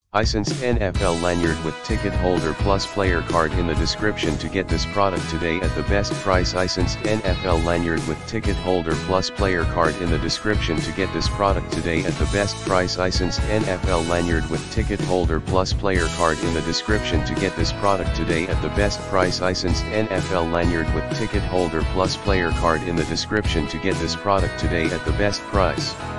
Licensed NFL lanyard with ticket holder plus player card in the description to get this product today at the best price. Licensed NFL lanyard with ticket holder plus player card in the description to get this product today at the best price. Licensed NFL lanyard with ticket holder plus player card in the description to get this product today at the best price. Licensed NFL lanyard with ticket holder plus player card in the description to get this product today at the best price.